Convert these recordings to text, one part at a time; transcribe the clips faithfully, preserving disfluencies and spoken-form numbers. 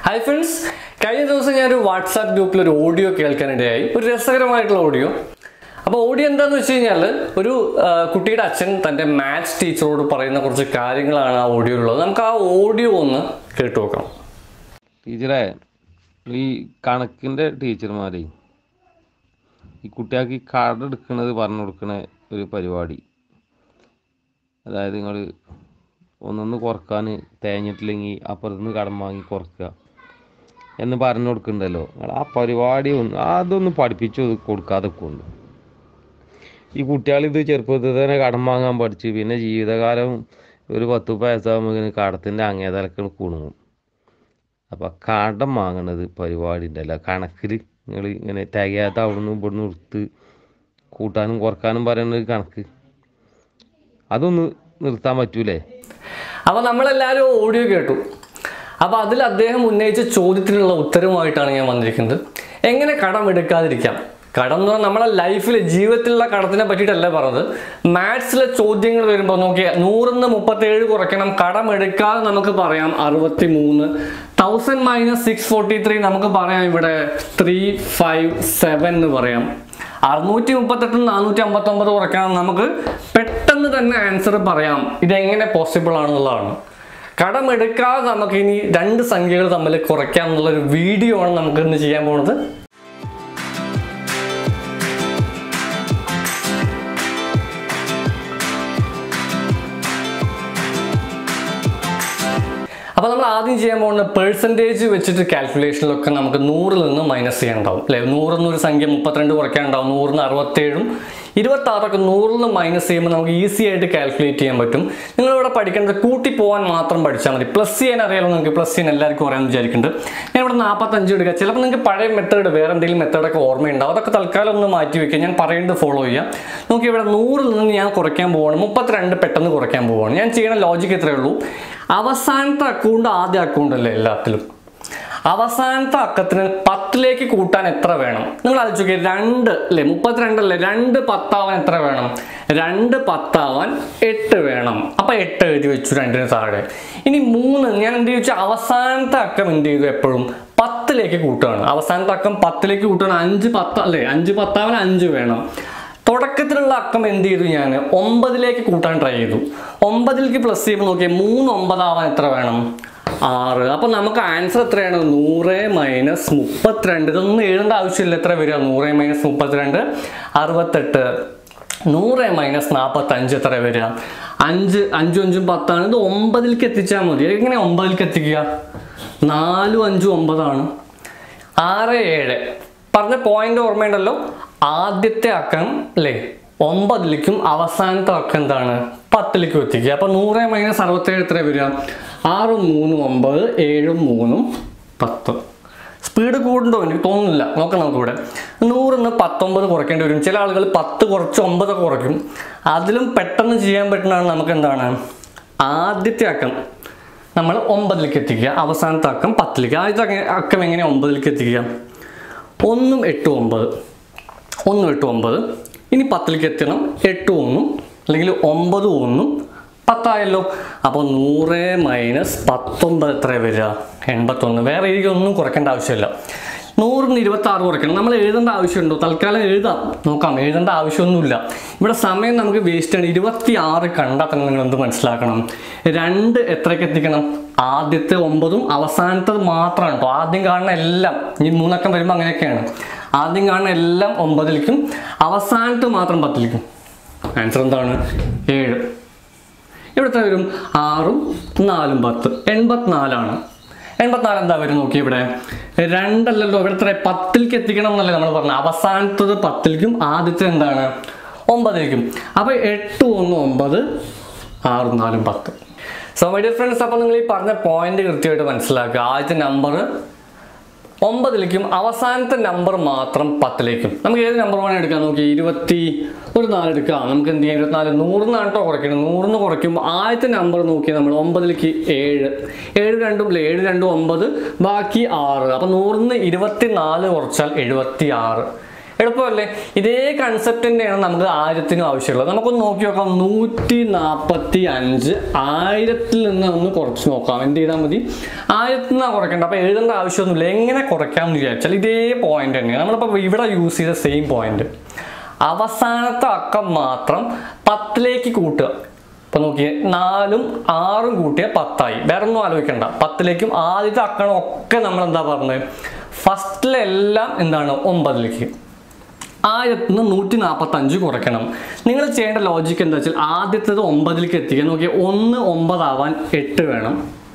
Hi friends, കഴിഞ്ഞ ദിവസം ഞാൻ ഒരു വാട്സാപ്പ് ഗ്രൂപ്പിൽ ഒരു ഓഡിയോ കേൾക്കാനിടയായി. ഒരു രസകരമായിട്ടുള്ള ഓഡിയോ. അപ്പോൾ ഓഡിയോ എന്താണെന്ന് വെച്ച് കഴിഞ്ഞാൽ ഒരു കുട്ടിയുടെ അച്ഛൻ തൻ്റെ മാത്സ് ടീച്ചറോട് പറയുന്ന കുറച്ച് കാര്യങ്ങളാണ് ആ ഓഡിയോയിലുള്ളത്. നമുക്ക് ആ ഓഡിയോ ഒന്ന് കേട്ടു നോക്കാം. ടീച്ചറെ, ഈ കണക്കിൻ്റെ ടീച്ചർമാരെ ഈ കുട്ടികൾക്ക് ഈ കാർഡ് എടുക്കുന്നത് പറഞ്ഞു കൊടുക്കുന്ന ഒരു പരിപാടി, അതായത് നിങ്ങൾ ഒന്നൊന്ന് കുറക്കാൻ തേഞ്ഞിട്ടില്ലെങ്കിൽ അപ്പുറത്തുനിന്ന് കടം വാങ്ങി കുറക്കുക എന്ന് പറഞ്ഞു കൊടുക്കുന്നുണ്ടല്ലോ. നിങ്ങൾ ആ പരിപാടി ഒന്ന് അതൊന്ന് പഠിപ്പിച്ചു കൊടുക്കാതെ കൊണ്ട് ഈ കുട്ടികളിത് ചെറുപ്പത്തിൽ തന്നെ കടം വാങ്ങാൻ പഠിച്ച് പിന്നെ ജീവിതകാലം ഒരു പത്ത് വയസ്സാകുമ്പോൾ കടത്തിൻ്റെ അങ്ങേതലക്ക് കുണുങ്ങും. അപ്പം കടം വാങ്ങണത് പരിപാടി ഉണ്ടല്ലോ, കണക്കിൽ നിങ്ങൾ ഇങ്ങനെ തികയാത്ത അവിടുന്ന് ഇവിടുന്ന് എടുത്ത് കൂട്ടാനും കുറക്കാനും പറയുന്നത് കണക്ക്, അതൊന്ന് നിർത്താൻ പറ്റൂലേ? അപ്പോൾ നമ്മളെല്ലാവരും ഓഡിയോ കേട്ടു. അപ്പോൾ അതിൽ അദ്ദേഹം ഉന്നയിച്ച ചോദ്യത്തിനുള്ള ഉത്തരവുമായിട്ടാണ് ഞാൻ വന്നിരിക്കുന്നത്. എങ്ങനെ കടം എടുക്കാതിരിക്കാം? കടം എന്ന് പറഞ്ഞാൽ നമ്മളെ ലൈഫിൽ ജീവിതത്തിലുള്ള കടത്തിനെ പറ്റിയിട്ടല്ല പറഞ്ഞത്. മാത്സിലെ ചോദ്യങ്ങൾ വരുമ്പോൾ നോക്കിയാൽ നൂറിന്ന് മുപ്പത്തേഴ് കുറയ്ക്കണം, കടം എടുക്കാതെ നമുക്ക് പറയാം അറുപത്തി മൂന്ന്. Thousand minus six forty three നമുക്ക് പറയാം ഇവിടെ ത്രീ ഫൈവ് സെവൻ എന്ന് പറയാം. അറുന്നൂറ്റി മുപ്പത്തെട്ടും നാനൂറ്റി അമ്പത്തൊമ്പത് കുറയ്ക്കണം, നമുക്ക് പെട്ടെന്ന് തന്നെ ആൻസർ പറയാം. ഇതെങ്ങനെ പോസിബിൾ ആണെന്നുള്ളതാണ്. കടം എടുക്കാതെ നമുക്ക് ഇനി രണ്ട് സംഖ്യകൾ തമ്മിൽ കുറയ്ക്കാം എന്നുള്ളൊരു വീഡിയോ ആണ് നമുക്ക് ഇന്ന് ചെയ്യാൻ പോകുന്നത്. അപ്പോൾ നമ്മൾ ആദ്യം ചെയ്യാൻ പോകുന്ന പെർസെൻറ്റേജ് വെച്ചിട്ട് കാൽക്കുലേഷനിലൊക്കെ നമുക്ക് നൂറിൽ നിന്ന് മൈനസ് ചെയ്യാനുണ്ടാവും അല്ലേ. നൂറിൽ നിന്ന് ഒരു സംഖ്യ മുപ്പത്തിരണ്ട് കുറയ്ക്കാനുണ്ടാവും, നൂറിൽ നിന്ന് അറുപത്തേഴും ഇരുപത്താറൊക്കെ നൂറിൽ നിന്ന് മൈനസ് ചെയ്യുമ്പോൾ നമുക്ക് ഈസി ആയിട്ട് കാൽക്കുലേറ്റ് ചെയ്യാൻ പറ്റും. നിങ്ങളിവിടെ പഠിക്കേണ്ടത് കൂട്ടി പോകാൻ മാത്രം പഠിച്ചാൽ മതി. പ്ലസ് ചെയ്യാൻ അറിയാലോ നിങ്ങൾക്ക്, പ്ലസ് ചെയ്യാൻ എല്ലാവർക്കും അറിയാമെന്ന് വിചാരിക്കുന്നുണ്ട്. ഞാൻ ഇവിടെ നാൽപ്പത്തഞ്ച് എടുക്കുക. ചിലപ്പോൾ നിങ്ങൾക്ക് പഴയ മെത്തേഡ് വേറെ എന്തെങ്കിലും മെത്തേഡൊക്കെ ഓർമ്മയുണ്ടാവും, അതൊക്കെ തൽക്കാലം ഒന്ന് മാറ്റി വയ്ക്കുക. ഞാൻ പറയുന്നത് ഫോളോ ചെയ്യുക. നോക്കി ഇവിടെ നൂറിൽ നിന്ന് ഞാൻ കുറയ്ക്കാൻ പോവുകയാണ്, മുപ്പത്തിരണ്ട് പെട്ടെന്ന് കുറയ്ക്കാൻ പോവുകയാണ്. ഞാൻ ചെയ്യുന്ന ലോജിക്ക് ഇത്രയേ ഉള്ളൂ. അവസാനത്തെ അക്കൗണ്ട് ആദ്യ അക്കൗണ്ട് അല്ലേ എല്ലാത്തിലും. അവസാനത്തെ അക്കത്തിന് പത്തിലേക്ക് കൂട്ടാൻ എത്ര വേണം നിങ്ങൾ ആലോചിച്ച് നോക്കിയാൽ, രണ്ട് അല്ലേ, മുപ്പത്തിരണ്ടല്ലേ, രണ്ട് പത്താവാൻ എത്ര വേണം? രണ്ട് പത്താവാൻ എട്ട് വേണം. അപ്പം എട്ട് എഴുതി വെച്ചു രണ്ടിന് താഴെ. ഇനി മൂന്ന് ഞാൻ എന്ത് ചോദിച്ചാൽ അവസാനത്തെ അക്കം എന്ത് ചെയ്തു, എപ്പോഴും പത്തിലേക്ക് കൂട്ടുകയാണ്. അവസാനത്തെ അക്കം പത്തിലേക്ക് കൂട്ടുകയാണ്. അഞ്ച് പത്ത് അല്ലേ, അഞ്ച് പത്താവാൻ അഞ്ച് വേണം. തുടക്കത്തിലുള്ള അക്കം എന്ത് ചെയ്തു, ഞാൻ ഒമ്പതിലേക്ക് കൂട്ടാൻ ട്രൈ ചെയ്തു. ഒമ്പതിലേക്ക് പ്ലസ് ചെയ്യുമ്പോൾ നോക്കിയാൽ മൂന്ന് ഒമ്പതാവാൻ എത്ര വേണം? ആറ്. അപ്പം നമുക്ക് ആൻസർ എത്രയാണ്? നൂറ് മൈനസ് മുപ്പത്തിരണ്ട്. ഇതൊന്നും എഴുതേണ്ട ആവശ്യമില്ല. എത്ര വരിക? നൂറ് മൈനസ് മുപ്പത്തിരണ്ട് അറുപത്തെട്ട്. നൂറ് മൈനസ് നാൽപ്പത്തഞ്ച് എത്ര വരിക? അഞ്ച്. അഞ്ചും അഞ്ചും പത്താണ്. ഇത് ഒമ്പതിലേക്ക് എത്തിച്ചാൽ മതി. എങ്ങനെ ഒമ്പതിലേക്ക് എത്തിക്കുക? നാലും അഞ്ചും ഒമ്പതാണ്. ആറ് ഏഴ് പറഞ്ഞ പോയിന്റ് ഓർമ്മയുണ്ടല്ലോ. ആദ്യത്തെ അക്കം അല്ലേ ഒമ്പതിലേക്കും അവസാനത്തെ അക്കം എന്താണ്? പത്തിലേക്കും എത്തിക്കുക. അപ്പം നൂറ് മൈനസ് അറുപത്തേഴ് എത്ര വരിക? ആറും മൂന്നും ഒമ്പത്, ഏഴും മൂന്നും പത്ത്. സ്പീഡ് കൂടുണ്ടോ എനിക്ക് തോന്നുന്നില്ല, നോക്കാം നമുക്കിവിടെ. നൂറിൽ നിന്ന് പത്തൊമ്പത് കുറയ്ക്കേണ്ടി വരും. ചില ആളുകൾ പത്ത് കുറച്ച് ഒമ്പതൊക്കെ കുറയ്ക്കും. അതിലും പെട്ടെന്ന് ചെയ്യാൻ പറ്റുന്നതാണ് നമുക്ക് എന്താണ്, ആദ്യത്തെ അക്കം നമ്മൾ ഒമ്പതിലേക്ക് എത്തിക്കുക, അവസാനത്തെ അക്കം പത്തിലേക്ക്. ആദ്യത്തെ അക്കം എങ്ങനെ ഒമ്പതിലേക്ക് എത്തിക്കുക? ഒന്നും എട്ടും ഒമ്പത്, ഒന്നും എട്ടും ഒമ്പത്. ഇനി പത്തിലേക്ക് എത്തണം, എട്ടും ഒന്നും അല്ലെങ്കിൽ ഒമ്പതും ഒന്നും പത്തായല്ലോ. അപ്പോൾ നൂറ് മൈനസ് പത്തൊമ്പത് എത്ര വരിക? എൺപത്തൊന്ന്. വേറെ എനിക്കൊന്നും കുറയ്ക്കേണ്ട ആവശ്യമില്ല. നൂറിന് ഇരുപത്തി ആറ് കുറയ്ക്കണം. നമ്മൾ എഴുതേണ്ട ആവശ്യമുണ്ടോ? തൽക്കാലം എഴുതാം, നോക്കാം. എഴുതേണ്ട ആവശ്യമൊന്നുമില്ല. ഇവിടെ സമയം നമുക്ക് വേസ്റ്റ് ആണ്. ഇരുപത്തി ആറ് കണ്ടാൽ തന്നെ നിങ്ങൾ എന്ത് മനസ്സിലാക്കണം? രണ്ട് എത്രയ്ക്ക് എത്തിക്കണം? ആദ്യത്തെ ഒമ്പതും അവസാനത്തത് മാത്രമാണ് കേട്ടോ. ആദ്യം കാണുന്ന എല്ലാം, ഈ മൂന്നക്കം വരുമ്പോൾ അങ്ങനെയൊക്കെയാണ്. ആദ്യം കാണുന്ന എല്ലാം ഒമ്പതിലേക്കും അവസാനത്ത് മാത്രം പത്തിലേക്കും. ആൻസർ എന്താണ്? ഏഴ്. ഇവിടുത്തെ വരും ആറും നാലും പത്ത്, എൺപത്തിനാലാണ്. എൺപത്തിനാല് എന്താ വരും നോക്കി, ഇവിടെ രണ്ടല്ലല്ലോ, ഇവിടുത്തെ പത്തിലേക്ക് എത്തിക്കണം എന്നല്ലേ നമ്മൾ പറഞ്ഞത്. അവസാനത്തത് പത്തിലേക്കും ആദ്യത്തെ എന്താണ്? ഒമ്പതിലേക്കും. അപ്പോൾ എട്ട് ഒന്ന് ഒമ്പത്, ആറും നാലും പത്ത്. സോ മൈ ഡിയർ ഫ്രണ്ട്സ്, അപ്പോൾ നിങ്ങൾ ഈ പറഞ്ഞ പോയിന്റ് കൃത്യമായിട്ട് മനസ്സിലാക്കുക. ആദ്യത്തെ നമ്പർ ഒമ്പതിലേക്കും അവസാനത്തെ നമ്പർ മാത്രം പത്തിലേക്കും. നമുക്ക് ഏത് നമ്പർ വേണം എടുക്കാം നോക്കി. ഇരുപത്തി ഒരു നാല് എടുക്കാം. നമുക്ക് എന്ത് ചെയ്യാം? ഇരുപത്തിനാല് നൂറിന്ന് കേട്ടോ കുറയ്ക്കണം. നൂറിന്ന് കുറയ്ക്കുമ്പോൾ ആദ്യത്തെ നമ്പർ നോക്കി നമ്മൾ ഒമ്പതിലേക്ക് ഏഴ്, ഏഴ് രണ്ടും അല്ലേ, ഏഴ് രണ്ടും ഒമ്പത്, ബാക്കി ആറ്. അപ്പം നൂറിന്ന് ഇരുപത്തി നാല് കുറച്ചാൽ എഴുപത്തി ആറ്. എളുപ്പമല്ലേ? ഇതേ കൺസെപ്റ്റ് തന്നെയാണ് നമുക്ക് ആയിരത്തിനും ആവശ്യമുള്ളത്. നമുക്കൊന്ന് നോക്കി നോക്കാം. നൂറ്റി നാൽപ്പത്തി അഞ്ച് ആയിരത്തിൽ നിന്ന് ഒന്ന് കുറച്ച് നോക്കാം. എന്ത് ചെയ്താൽ മതി? ആയിരത്തിൽ നിന്നാണ് കുറയ്ക്കേണ്ടത്. അപ്പോൾ എഴുതേണ്ട ആവശ്യമൊന്നുമില്ല. എങ്ങനെ കുറയ്ക്കാമെന്ന് വിചാരിച്ചാൽ ഇതേ പോയിന്റ് തന്നെയാണ് നമ്മളിപ്പോൾ ഇവിടെ യൂസ് ചെയ്ത സെയിം പോയിന്റ്. അവസാനത്തെ അക്കം മാത്രം പത്തിലേക്ക് കൂട്ടുക. ഇപ്പം നോക്കിയേ, നാലും ആറും കൂട്ടിയ പത്തായി. വേറെ ഒന്നും ആലോചിക്കണ്ട. പത്തിലേക്കും ആദ്യത്തെ അക്കണം ഒക്കെ നമ്മൾ എന്താ പറഞ്ഞത്? ഫസ്റ്റിലെല്ലാം എന്താണ്? ഒമ്പതിലേക്ക്. ആയിരത്തിൽ നിന്ന് നൂറ്റി നാൽപ്പത്തി അഞ്ച് കുറയ്ക്കണം. നിങ്ങൾ ചെയ്യേണ്ട ലോജിക്ക് എന്താ വെച്ചാൽ ആദ്യത്തേത് ഒമ്പതിലേക്ക് എത്തിക്കാൻ നോക്കിയാൽ ഒന്ന് ഒമ്പതാവാൻ എട്ട് വേണം,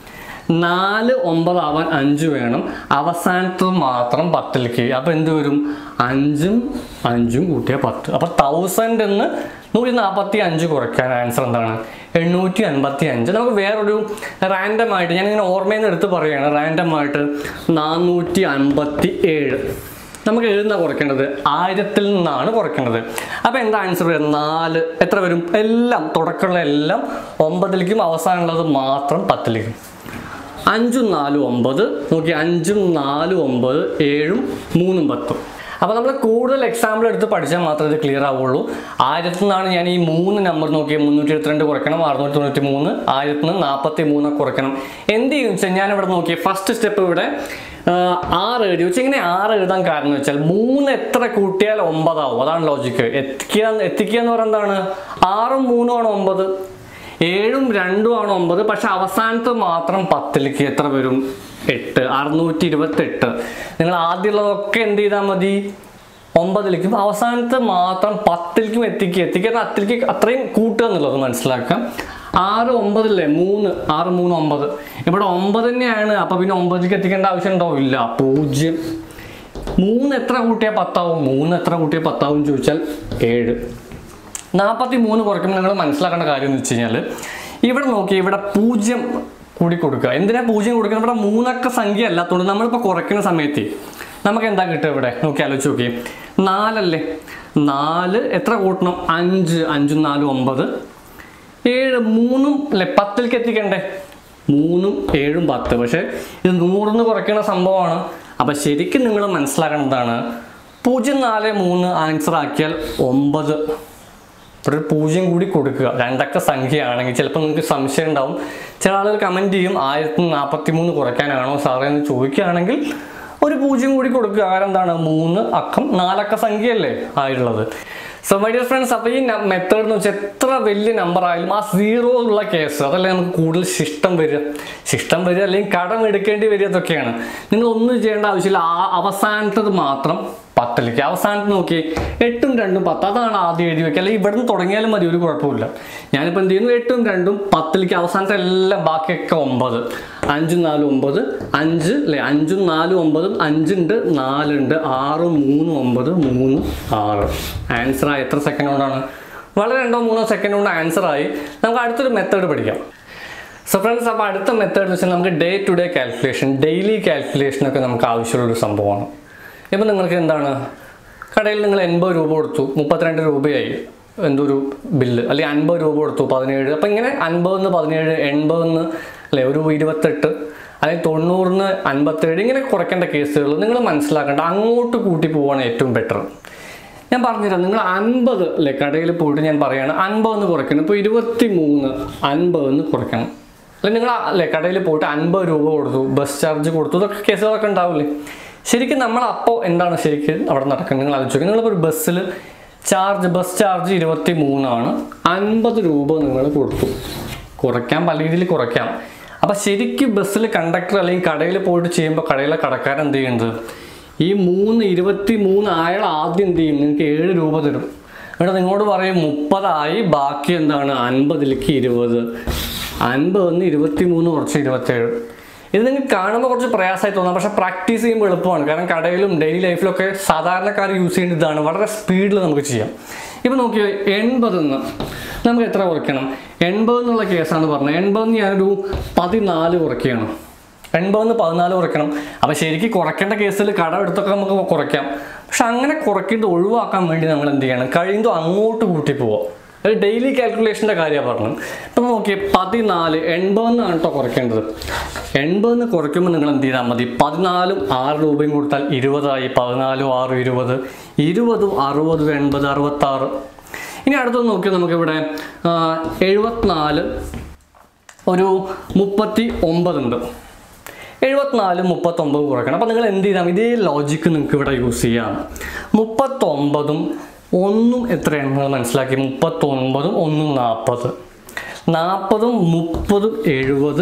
നാല് ഒമ്പതാവാൻ അഞ്ച് വേണം, അവസാനത്തത് മാത്രം പത്തിലേക്ക്. അപ്പോൾ എന്ത് വരും? അഞ്ചും അഞ്ചും കൂട്ടിയ പത്ത്. അപ്പോൾ തൗസൻഡ് എന്ന് നൂറ്റി നാൽപ്പത്തി അഞ്ച് കുറയ്ക്കാൻ ആൻസർ എന്താണ്? എണ്ണൂറ്റി അൻപത്തി അഞ്ച്. നമുക്ക് വേറൊരു റാൻഡമായിട്ട് ഞാനിങ്ങനെ ഓർമ്മയിൽ നിന്ന് എടുത്ത് പറയുകയാണ്. റാൻഡമായിട്ട് നാനൂറ്റി അൻപത്തി ഏഴ് നമുക്ക് എഴുതുന്ന കുറയ്ക്കേണ്ടത് ആയിരത്തിൽ നിന്നാണ് കുറയ്ക്കേണ്ടത്. അപ്പോൾ എന്താ ആൻസർ വരും? നാല് എത്ര വരും? എല്ലാം തുടക്കമുള്ള എല്ലാം ഒമ്പതിലേക്കും അവസാനമുള്ളത് മാത്രം പത്തിലേക്കും. അഞ്ചും നാലും ഒമ്പത്. നോക്കി, അഞ്ചും നാലും ഒമ്പത്, ഏഴും മൂന്നും പത്തും. അപ്പോൾ നമ്മൾ കൂടുതൽ എക്സാമ്പിൾ എടുത്ത് പഠിച്ചാൽ മാത്രമേ ഇത് ക്ലിയർ ആവുള്ളൂ. ആയിരത്തിൽ നിന്നാണ് ഞാൻ ഈ മൂന്ന് നമ്പർ നോക്കിയാൽ മുന്നൂറ്റി എഴുപത്തിരണ്ട് കുറയ്ക്കണം, അറുന്നൂറ്റി തൊണ്ണൂറ്റി മൂന്ന്. ആയിരത്തിൽ നിന്ന് നാൽപ്പത്തി മൂന്ന് കുറയ്ക്കണം. എന്ത് ചെയ്യും വെച്ചാൽ ഞാനിവിടെ നോക്കിയ ഫസ്റ്റ് സ്റ്റെപ്പ് ഇവിടെ ആറ് എഴുതി വെച്ചാൽ ഇങ്ങനെ ആറ് എഴുതാൻ കാരണം വെച്ചാൽ മൂന്ന് എത്ര കൂട്ടിയാൽ ഒമ്പതാവും. അതാണ് ലോജിക്ക്. എത്തിക്കുക എത്തിക്കുക എന്ന് പറയുന്നത് എന്താണ്? ആറും മൂന്നും ആണ് ഒമ്പത്, ഏഴും രണ്ടും ആണ് ഒമ്പത്. പക്ഷെ അവസാനത്ത് മാത്രം പത്തിലേക്ക് എത്ര വരും? എട്ട്. അറുന്നൂറ്റി ഇരുപത്തി എട്ട്. നിങ്ങൾ ആദ്യമുള്ളതൊക്കെ എന്ത് ചെയ്താൽ മതി? ഒമ്പതിലേക്കും അവസാനത്ത് മാത്രം പത്തിലേക്കും എത്തിക്കുക. എത്തിക്കുക അത്തിലേക്ക് അത്രയും കൂട്ടുക എന്നുള്ളത് മനസ്സിലാക്കാം. ആറ് ഒമ്പതല്ലേ? മൂന്ന് ആറ് മൂന്ന് ഒമ്പത്. ഇവിടെ ഒമ്പത് തന്നെയാണ്. അപ്പോൾ പിന്നെ ഒമ്പതിലേക്ക് എത്തിക്കേണ്ട ആവശ്യം ഉണ്ടോ? ഇല്ല. പൂജ്യം. മൂന്ന് എത്ര കൂട്ടിയാൽ പത്താവും? മൂന്ന് എത്ര കൂട്ടിയാൽ പത്താവും ചോദിച്ചാൽ ഏഴ്. നാൽപ്പത്തി മൂന്ന് കുറയ്ക്കുമ്പോൾ നിങ്ങൾ മനസ്സിലാക്കേണ്ട കാര്യം എന്ന് വെച്ച് കഴിഞ്ഞാൽ ഇവിടെ നോക്കി, ഇവിടെ പൂജ്യം കൂടി കൊടുക്കുക. എന്തിനാ പൂജ്യം കൊടുക്കുന്നത്? ഇവിടെ മൂന്നക്ക സംഖ്യ അല്ലാത്തതുകൊണ്ട് നമ്മളിപ്പോൾ കുറയ്ക്കുന്ന സമയത്ത് നമുക്ക് എന്താ കിട്ടുക? ഇവിടെ നോക്കി ആലോചിച്ച് നോക്കി, നാലല്ലേ? നാല് എത്ര കൂട്ടണം? അഞ്ച്. അഞ്ചും നാലും ഒമ്പത്. ഏഴ്. മൂന്നും അല്ലേ പത്തിലേക്ക് എത്തിക്കണ്ടേ? മൂന്നും ഏഴും പത്ത്. പക്ഷെ ഇത് നൂറിന്ന് കുറയ്ക്കുന്ന സംഭവമാണ്. അപ്പം ശരിക്കും നിങ്ങൾ മനസ്സിലാക്കേണ്ടതാണ് പൂജ്യം നാല് മൂന്ന് ആൻസർ ആക്കിയാൽ ഒമ്പത്. ഒരു പൂജ്യം കൂടി കൊടുക്കുക. രണ്ടക്ക സംഖ്യയാണെങ്കിൽ ചിലപ്പോൾ നിങ്ങൾക്ക് സംശയം ഉണ്ടാവും. ചില ആളുകൾ കമൻറ്റ് ചെയ്യും ആയിരത്തി നാൽപ്പത്തി മൂന്ന് കുറയ്ക്കാനാണോ സാറേ എന്ന് ചോദിക്കുകയാണെങ്കിൽ ഒരു പൂജ്യം കൂടി കൊടുക്കുക. കാരണം എന്താണ്? മൂന്ന് അക്കം നാലക്ക സംഖ്യയല്ലേ ആയിട്ടുള്ളത്. സോ മൈ ഡിയർ ഫ്രണ്ട്സ്, അപ്പോൾ ഈ മെത്തേഡ് എന്ന് വെച്ചാൽ എത്ര വലിയ നമ്പർ ആയാലും ആ സീറോ ഉള്ള കേസ് അതല്ലേ നമുക്ക് കൂടുതൽ ശിഷ്ടം വരിക. ശിഷ്ടം വരിക അല്ലെങ്കിൽ കടം എടുക്കേണ്ടി വരിക. അതൊക്കെയാണ്. നിങ്ങൾ ഒന്നും ചെയ്യേണ്ട ആവശ്യമില്ല. ആ അവസാനത്തത് മാത്രം പത്തിലേക്ക്. അവസാനത്ത് നോക്കി എട്ടും രണ്ടും പത്ത്. അതാണ് ആദ്യം എഴുതി വെക്കുക. അല്ലെങ്കിൽ ഇവിടെ നിന്ന് തുടങ്ങിയാലും മതി, ഒരു കുഴപ്പമില്ല. ഞാനിപ്പോൾ എന്ത് ചെയ്യുന്നു? എട്ടും രണ്ടും പത്തിലേക്ക്. അവസാനത്തെ എല്ലാം ബാക്കിയൊക്കെ ഒമ്പത്. അഞ്ചും നാലും ഒമ്പത്. അഞ്ച് അല്ലേ? അഞ്ചും നാലും ഒമ്പതും. അഞ്ചുണ്ട്, നാലുണ്ട്, ആറും മൂന്നും ഒമ്പത്, മൂന്നും ആറ്. ആൻസർ ആയി. എത്ര സെക്കൻഡ് കൊണ്ടാണ്? വളരെ രണ്ടോ മൂന്നോ സെക്കൻഡ് കൊണ്ട് ആൻസർ ആയി. നമുക്ക് അടുത്തൊരു മെത്തേഡ് പഠിക്കാം. സോ ഫ്രണ്ട്സ്, അപ്പോൾ അടുത്ത മെത്തേഡ് വെച്ചാൽ നമുക്ക് day to day calculation, daily കാൽക്കുലേഷനൊക്കെ നമുക്ക് ആവശ്യമുള്ളൊരു സംഭവമാണ്. ഇപ്പം നിങ്ങൾക്ക് എന്താണ്? കടയിൽ നിങ്ങൾ എൺപത് രൂപ കൊടുത്തു, മുപ്പത്തിരണ്ട് രൂപയായി എന്തൊരു ബില്ല്. അല്ലെങ്കിൽ അൻപത് രൂപ കൊടുത്തു, പതിനേഴ്. അപ്പം ഇങ്ങനെ അൻപതിന്ന് പതിനേഴ്, എൺപതിന്ന് അല്ലെ ഒരു ഇരുപത്തെട്ട്, അല്ലെങ്കിൽ തൊണ്ണൂറിന് അൻപത്തേഴ്, ഇങ്ങനെ കുറയ്ക്കേണ്ട കേസുകൾ നിങ്ങൾ മനസ്സിലാക്കേണ്ട. അങ്ങോട്ട് കൂട്ടി പോവുകയാണ് ഏറ്റവും ബെറ്റർ. ഞാൻ പറഞ്ഞുതരാം. നിങ്ങൾ അൻപത് അല്ലെ കടയിൽ പോയിട്ട് ഞാൻ പറയുകയാണ് അൻപതെന്ന് കുറയ്ക്കണം. ഇപ്പോൾ ഇരുപത്തി മൂന്ന് അൻപതെന്ന് കുറയ്ക്കണം. അല്ലെങ്കിൽ നിങ്ങൾ അല്ലെ കടയിൽ പോയിട്ട് അൻപത് രൂപ കൊടുത്തു, ബസ് ചാർജ് കൊടുത്തു, ഇതൊക്കെ കേസുകളൊക്കെ ഉണ്ടാവില്ലേ? ശരിക്കും നമ്മൾ അപ്പോൾ എന്താണ് ശരിക്കും അവിടെ നടക്കുന്നത്? നിങ്ങൾ ആലോചിക്കുക. നിങ്ങളിപ്പോൾ ഒരു ബസ്സിൽ ചാർജ് ബസ് ചാർജ് ഇരുപത്തി മൂന്നാണ്, അൻപത് രൂപ നിങ്ങൾ കൊടുത്തു. കുറയ്ക്കാം, പല രീതിയിൽ കുറയ്ക്കാം. അപ്പം ശരിക്കും ബസ്സിൽ കണ്ടക്ടർ അല്ലെങ്കിൽ കടയിൽ പോയിട്ട് ചെയ്യുമ്പോൾ കടയിലെ കടക്കാരൻ എന്ത് ചെയ്യുന്നത്? ഈ മൂന്ന് ഇരുപത്തി മൂന്ന് അയാൾ ആദ്യം എന്ത് ചെയ്യും? നിങ്ങൾക്ക് ഏഴ് രൂപ തരും. ഇവിടെ നിങ്ങളോട് പറയും മുപ്പതായി, ബാക്കി എന്താണ്? അൻപതിലേക്ക് ഇരുപത്. അൻപതിന്ന് ഇരുപത്തി മൂന്ന് കുറച്ച് ഇരുപത്തേഴ്. ഇത് നിങ്ങൾക്ക് കാണുമ്പോൾ കുറച്ച് പ്രയാസമായി തോന്നാം, പക്ഷെ പ്രാക്ടീസ് ചെയ്യുമ്പോൾ എളുപ്പമാണ്. കാരണം കടയിലും ഡെയിലി ലൈഫിലൊക്കെ സാധാരണക്കാർ യൂസ് ചെയ്യേണ്ട ഇതാണ്. വളരെ സ്പീഡിൽ നമുക്ക് ചെയ്യാം. ഇപ്പം നോക്കിയോ, എൺപതെന്ന് നമുക്ക് എത്ര കുറയ്ക്കണം? എൺപത് എന്നുള്ള കേസാണ് പറഞ്ഞത്. എൺപതെന്ന് ഞാനൊരു പതിനാല് കുറയ്ക്കുകയാണ്. എൺപതെന്ന് പതിനാല് കുറയ്ക്കണം. അപ്പം ശരിക്കും കുറയ്ക്കേണ്ട കേസിൽ കടം എടുത്തൊക്കെ നമുക്ക് കുറയ്ക്കാം. പക്ഷെ അങ്ങനെ കുറയ്ക്കുന്നത് ഒഴിവാക്കാൻ വേണ്ടി നമ്മൾ എന്ത് ചെയ്യണം? കഴിയുമ്പോൾ അങ്ങോട്ട് കൂട്ടി പോവാം. ഒരു ഡെയിലി കാൽക്കുലേഷൻ്റെ കാര്യമാണ് പറഞ്ഞത്. ഇപ്പം നോക്കിയേ പതിനാല് എൺപതെന്നാണ് കേട്ടോ കുറയ്ക്കേണ്ടത്. എൺപതെന്ന് കുറയ്ക്കുമ്പോൾ നിങ്ങൾ എന്ത് ചെയ്താൽ മതി, പതിനാലും ആറ് രൂപയും കൊടുത്താൽ ഇരുപതായി. പതിനാലും ആറും ഇരുപത്, ഇരുപതും അറുപതും എൺപത് അറുപത്താറ്. ഇനി അടുത്തത് നോക്കിയാൽ നമുക്കിവിടെ എഴുപത്തിനാല് ഒരു മുപ്പത്തി ഒമ്പതുണ്ട്. എഴുപത്തിനാല് മുപ്പത്തൊമ്പത് കുറയ്ക്കണം. അപ്പം നിങ്ങൾ എന്ത് ചെയ്താൽ ഇതേ ലോജിക്ക് നിങ്ങൾക്ക് ഇവിടെ യൂസ് ചെയ്യാം. മുപ്പത്തൊമ്പതും ഒന്നും എത്രയാണ് നിങ്ങൾ മനസ്സിലാക്കി, മുപ്പത്തൊമ്പതും ഒന്നും നാൽപ്പത്, നാൽപ്പതും മുപ്പതും എഴുപത്,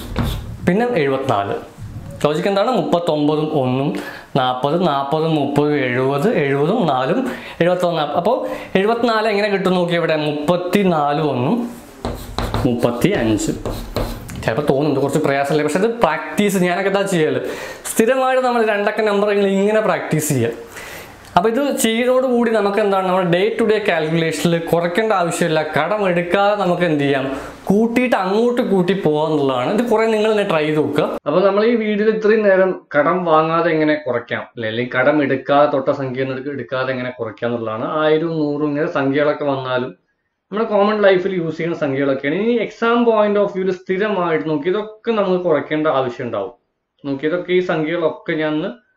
പിന്നെ എഴുപത്തിനാല്. ലോജിക്ക് എന്താണ്, മുപ്പത്തൊമ്പതും ഒന്നും നാൽപ്പത്, നാൽപ്പതും മുപ്പതും എഴുപത്, എഴുപതും നാലും എഴുപത്തൊന്ന്. അപ്പോൾ എഴുപത്തിനാല് എങ്ങനെ കിട്ടും നോക്കി, ഇവിടെ മുപ്പത്തി നാലും ഒന്നും മുപ്പത്തി അഞ്ച്. ചിലപ്പോൾ തോന്നുന്നുണ്ട് കുറച്ച് പ്രയാസമല്ലേ, പക്ഷെ അത് പ്രാക്ടീസ് ഞാനൊക്കെ എന്താ ചെയ്യല്, സ്ഥിരമായിട്ട് നമ്മൾ രണ്ടക്ക നമ്പറുകൾ ഇങ്ങനെ പ്രാക്ടീസ് ചെയ്യുക. അപ്പോൾ ഇത് ചെയ്തതോടുകൂടി നമുക്ക് എന്താണ്, നമ്മുടെ ഡേ ടു ഡേ കാൽക്കുലേഷനിൽ കുറയ്ക്കേണ്ട ആവശ്യമില്ല. കടം എടുക്കാതെ നമുക്ക് എന്ത് ചെയ്യാം, കൂട്ടിയിട്ട് അങ്ങോട്ട് കൂട്ടി പോകാന്നുള്ളതാണ്. ഇത് കുറേ നിങ്ങൾ തന്നെ ട്രൈ ചെയ്ത് നോക്കുക. അപ്പോൾ നമ്മൾ ഈ വീഡിയോയിൽ ഇത്രയും നേരം കടം വാങ്ങാതെ എങ്ങനെ കുറയ്ക്കാം, അല്ലെ അല്ലെങ്കിൽ കടം എടുക്കാതെ തൊട്ട സംഖ്യ എടുക്കാതെ എങ്ങനെ കുറയ്ക്കാം എന്നുള്ളതാണ്. ആയിരവും നൂറും ഇങ്ങനെ സംഖ്യകളൊക്കെ വന്നാലും നമ്മുടെ കോമൺ ലൈഫിൽ യൂസ് ചെയ്യുന്ന സംഖ്യകളൊക്കെയാണ്. ഇനി എക്സാം പോയിന്റ് ഓഫ് വ്യൂവിൽ സ്ഥിരമായിട്ട് നോക്കി ഇതൊക്കെ നമുക്ക് കുറയ്ക്കേണ്ട ആവശ്യം ഉണ്ടാവും. നോക്കി ഇതൊക്കെ ഈ സംഖ്യകളൊക്കെ ഞാൻ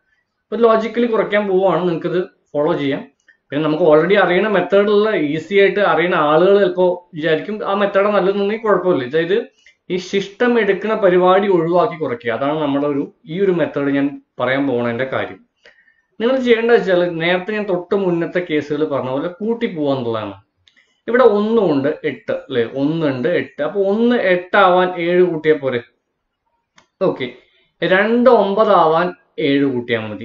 ഒരു ലോജിക്കലി കുറയ്ക്കാൻ പോവുകയാണ്, നിങ്ങൾക്കിത് ഫോളോ ചെയ്യാം. പിന്നെ നമുക്ക് ഓൾറെഡി അറിയുന്ന മെത്തേഡിലുള്ള ഈസി ആയിട്ട് അറിയുന്ന ആളുകൾ ചിലപ്പോൾ വിചാരിക്കും ആ മെത്തേഡ് നല്ലതെന്നുണ്ടെങ്കിൽ കുഴപ്പമില്ല. അതായത് ഈ ശിഷ്ടം എടുക്കുന്ന പരിപാടി ഒഴിവാക്കി കുറയ്ക്കുക, അതാണ് നമ്മുടെ ഒരു ഈ ഒരു മെത്തേഡ് ഞാൻ പറയാൻ പോകുന്നതിന്റെ കാര്യം. നിങ്ങൾ ചെയ്യേണ്ടത് വെച്ചാൽ നേരത്തെ ഞാൻ തൊട്ട് മുന്നത്തെ കേസുകൾ പറഞ്ഞ പോലെ കൂട്ടി പോവാന്നുള്ളതാണ്. ഇവിടെ ഒന്നുണ്ട് എട്ട് അല്ലെ, ഒന്നുണ്ട് എട്ട്. അപ്പൊ ഒന്ന് എട്ടാവാൻ ഏഴ് കൂട്ടിയാൽ പോരെ. ഓക്കെ, രണ്ട് ഒമ്പതാവാൻ ഏഴ് കൂട്ടിയാൽ മതി.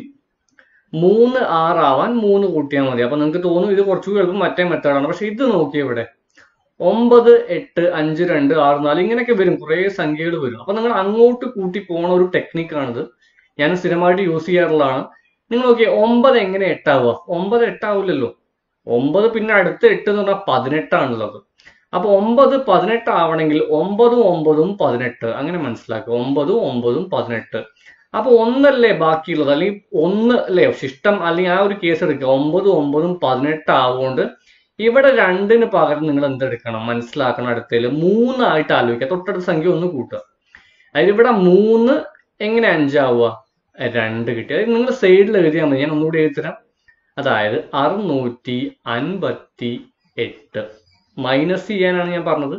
മൂന്ന് ആറാവാൻ മൂന്ന് കൂട്ടിയാൽ മതി. അപ്പൊ നിങ്ങൾക്ക് തോന്നും ഇത് കുറച്ചുകൂടി എളുപ്പം മറ്റേ മെത്തേഡാണ്. പക്ഷെ ഇത് നോക്കിയ ഇവിടെ ഒമ്പത് എട്ട് അഞ്ച് രണ്ട് ആറ് നാല് ഇങ്ങനെയൊക്കെ വരും, കുറെ സംഖ്യകൾ വരും. അപ്പൊ നിങ്ങൾ അങ്ങോട്ട് കൂട്ടി പോണ ഒരു ടെക്നിക്കാണിത്. ഞാൻ സ്ഥിരമായിട്ട് യൂസ് ചെയ്യാറുള്ളതാണ്. നിങ്ങൾ നോക്കിയേ ഒമ്പത് എങ്ങനെ എട്ടാവുക, ഒമ്പത് എട്ടാവില്ലല്ലോ. ഒമ്പത് പിന്നെ അടുത്ത എട്ട് എന്ന് പറഞ്ഞാൽ പതിനെട്ടാണുള്ളത്. അപ്പൊ ഒമ്പത് പതിനെട്ട് ആവണമെങ്കിൽ ഒമ്പതും ഒമ്പതും പതിനെട്ട് അങ്ങനെ മനസ്സിലാക്കുക. ഒമ്പതും ഒമ്പതും പതിനെട്ട്. അപ്പൊ ഒന്നല്ലേ ബാക്കിയുള്ളത്, അല്ലെങ്കിൽ ഒന്ന് അല്ലേ ശിഷ്ടം, അല്ലെങ്കിൽ ആ ഒരു കേസ് എടുക്കുക. ഒമ്പതും ഒമ്പതും പതിനെട്ട് ആവുകൊണ്ട് ഇവിടെ രണ്ടിന് പകരം നിങ്ങൾ എന്തെടുക്കണം മനസ്സിലാക്കണം. അടുത്തതിൽ മൂന്നായിട്ട് ആലോചിക്കുക. തൊട്ടടുത്ത സംഖ്യ ഒന്ന് കൂട്ടുക. അതായത് ഇവിടെ മൂന്ന് എങ്ങനെ അഞ്ചാവുക, രണ്ട് കിട്ടി. അതായത് നിങ്ങൾ സൈഡിൽ എഴുതിയാൽ മതി. ഞാൻ ഒന്നുകൂടി എഴുതിത്തരാം. അതായത് അറുന്നൂറ്റി അൻപത്തി എട്ട് മൈനസ് ചെയ്യാനാണ് ഞാൻ പറഞ്ഞത്,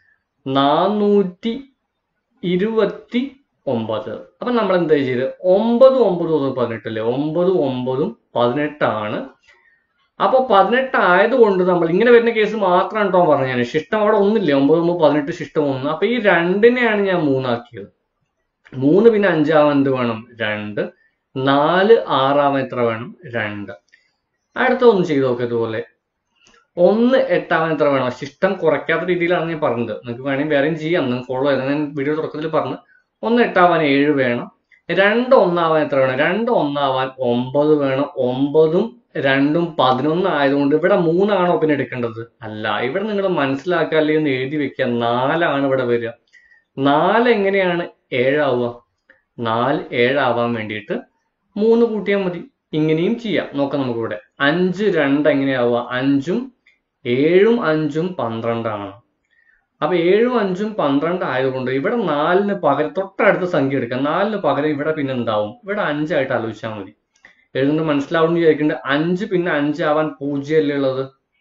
നാനൂറ്റി ഇരുപത്തി ഒമ്പത്. അപ്പൊ നമ്മൾ എന്താ ചെയ്ത്, ഒമ്പതും ഒമ്പതും പതിനെട്ടല്ലേ, ഒമ്പതും ഒമ്പതും പതിനെട്ടാണ്. അപ്പൊ പതിനെട്ട് ആയതുകൊണ്ട് നമ്മൾ ഇങ്ങനെ വരുന്ന കേസ് മാത്രമാണ് കേട്ടോ പറഞ്ഞു ഞാൻ. ശിഷ്ടം അവിടെ ഒന്നില്ലേ, ഒമ്പത് ഒമ്പത് പതിനെട്ട് ശിഷ്ടം ഒന്ന്. അപ്പൊ ഈ രണ്ടിനെയാണ് ഞാൻ മൂന്നാക്കിയത്. മൂന്ന് പിന്നെ അഞ്ചാവാൻ എന്ത് വേണം, രണ്ട്. നാല് ആറാവാൻ എത്ര വേണം, രണ്ട്. അടുത്ത ഒന്ന് ചെയ്ത് നോക്കുക. ഇതുപോലെ ഒന്ന് എട്ടാവാൻ എത്ര വേണം, ശിഷ്ടം കുറയ്ക്കാത്ത രീതിയിലാണ് ഞാൻ പറഞ്ഞത്. നിങ്ങൾക്ക് വേണമെങ്കിൽ വേറെയും ചെയ്യാം, നിങ്ങൾക്ക് ഫോളോ ചെയ്ത് ഞാൻ വീഡിയോ തുടക്കത്തിൽ പറഞ്ഞു. ഒന്ന് എട്ടാവാൻ ഏഴ് വേണം. രണ്ട് ഒന്നാവാൻ എത്ര വേണം, രണ്ട് ഒന്നാവാൻ ഒമ്പത് വേണം. ഒമ്പതും രണ്ടും പതിനൊന്ന് ആയതുകൊണ്ട് ഇവിടെ മൂന്നാണോ പിന്നെ എടുക്കേണ്ടത്, അല്ല. ഇവിടെ നിങ്ങൾ മനസ്സിലാക്കുക, അല്ലെങ്കിൽ ഒന്ന് എഴുതി വെക്കുക. നാലാണ് ഇവിടെ വരിക. നാല് എങ്ങനെയാണ് ഏഴാവുക, നാല് ഏഴാവാൻ വേണ്ടിയിട്ട് മൂന്ന് കൂട്ടിയാൽ മതി. ഇങ്ങനെയും ചെയ്യാം. നോക്കാം നമുക്കിവിടെ അഞ്ച് രണ്ട് എങ്ങനെയാവുക, അഞ്ചും ഏഴും അഞ്ചും പന്ത്രണ്ടാണ്. അപ്പൊ ഏഴും അഞ്ചും പന്ത്രണ്ട് ആയതുകൊണ്ട് ഇവിടെ നാലിന് പകരം തൊട്ടടുത്ത സംഖ്യ എടുക്കാം. നാലിന് പകരം ഇവിടെ പിന്നെ എന്താവും, ഇവിടെ അഞ്ചായിട്ട് ആലോചിച്ചാൽ മതി. എഴുതുന്നത് മനസ്സിലാവുമെന്ന് വിചാരിക്കുന്നുണ്ട്. അഞ്ച് പിന്നെ അഞ്ചാവാൻ പൂജ്യം അല്ലേ ഉള്ളത്.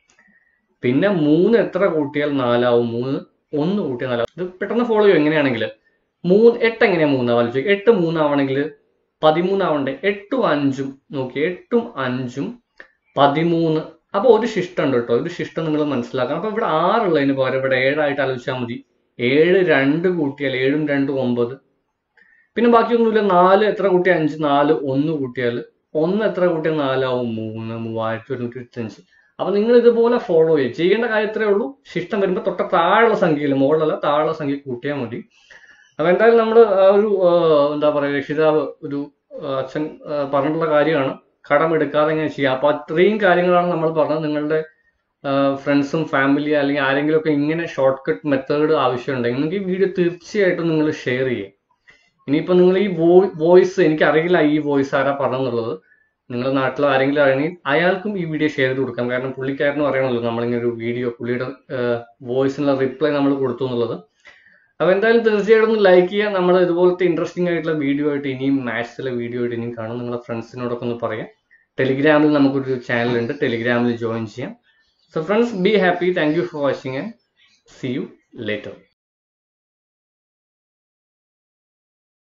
പിന്നെ മൂന്ന് എത്ര കൂട്ടിയാൽ നാലാവും, മൂന്ന് ഒന്ന് കൂട്ടിയാൽ നാലാവും. ഇത് പെട്ടെന്ന് ഫോളോ ചെയ്യും. എങ്ങനെയാണെങ്കിൽ മൂന്ന് എട്ട് എങ്ങനെയാ മൂന്നാവാൻ ചോദിക്കും. എട്ട് മൂന്നാവണമെങ്കിൽ പതിമൂന്നാവണ്ടേ. എട്ടും അഞ്ചും നോക്കി, എട്ടും അഞ്ചും പതിമൂന്ന്. അപ്പൊ ഒരു ശിഷ്ടം ഉണ്ട് കേട്ടോ, ഒരു ശിഷ്ടം നിങ്ങൾ മനസ്സിലാക്കണം. അപ്പൊ ഇവിടെ ആറുള്ളതിന് പകരം ഇവിടെ ഏഴായിട്ട് ആലോചിച്ചാൽ മതി. ഏഴ് രണ്ട് കൂട്ടിയാൽ ഏഴും രണ്ടും ഒമ്പത്. പിന്നെ ബാക്കിയൊന്നുമില്ല. നാല് എത്ര കൂട്ടിയാൽ അഞ്ച്, നാല് ഒന്ന് കൂട്ടിയാൽ ഒന്ന് എത്ര കൂട്ടിയാൽ നാലാവും, മൂന്ന്. മൂവായിരത്തി ഒരുന്നൂറ്റി ഇരുപത്തഞ്ച്. അപ്പൊ നിങ്ങൾ ഇതുപോലെ ഫോളോ ചെയ്യും. ചെയ്യേണ്ട കാര്യത്രേ ഉള്ളൂ. ശിഷ്ടം വരുമ്പോൾ തൊട്ട താഴെയുള്ള സംഖ്യയിൽ, മുകളിലല്ല താഴെയുള്ള സംഖ്യ കൂട്ടിയാൽ മതി. അപ്പൊ എന്തായാലും നമ്മൾ ഒരു എന്താ പറയുക, രക്ഷിതാവ് ഒരു അച്ഛൻ പറഞ്ഞിട്ടുള്ള കാര്യമാണ്, കടം എടുക്കാതെ എങ്ങനെ ചെയ്യാം. അപ്പൊ അത്രയും കാര്യങ്ങളാണ് നമ്മൾ പറഞ്ഞത്. നിങ്ങളുടെ ഫ്രണ്ട്സും ഫാമിലി അല്ലെങ്കിൽ ആരെങ്കിലും ഒക്കെ ഇങ്ങനെ ഷോർട്ട് കട്ട് മെത്തേഡ് ആവശ്യമുണ്ടെങ്കിൽ ഈ വീഡിയോ തീർച്ചയായിട്ടും നിങ്ങൾ ഷെയർ ചെയ്യും. ഇനിയിപ്പോൾ നിങ്ങൾ ഈ വോയിസ്, എനിക്ക് അറിയില്ല ഈ വോയിസ് ആരാ പറഞ്ഞെന്നുള്ളത്, നിങ്ങളുടെ നാട്ടിൽ ആരെങ്കിലും ആണെങ്കിൽ അയാൾക്കും ഈ വീഡിയോ ഷെയർ ചെയ്ത് കൊടുക്കാം. കാരണം പുള്ളിക്കാരനും അറിയണമല്ലോ നമ്മളിങ്ങനെ ഒരു വീഡിയോ പുള്ളിയുടെ വോയിസിനുള്ള റിപ്ലൈ നമ്മൾ കൊടുത്തു എന്നുള്ളത്. അപ്പോൾ എന്തായാലും തീർച്ചയായിട്ടും ഒന്ന് ലൈക്ക് ചെയ്യുക. നമ്മൾ ഇതുപോലത്തെ ഇൻട്രസ്റ്റിംഗ് ആയിട്ടുള്ള വീഡിയോ ആയിട്ട് ഇനിയും മാത്സിലെ വീഡിയോ ആയിട്ട് ഇനിയും കാണും. നിങ്ങളുടെ ഫ്രണ്ട്സിനോടൊക്കെ ഒന്ന് പറയാം. ടെലിഗ്രാമിൽ നമുക്കൊരു ചാനലുണ്ട്, ടെലിഗ്രാമിൽ ജോയിൻ ചെയ്യാം. So friends, be happy. Thank you for watching and see you later.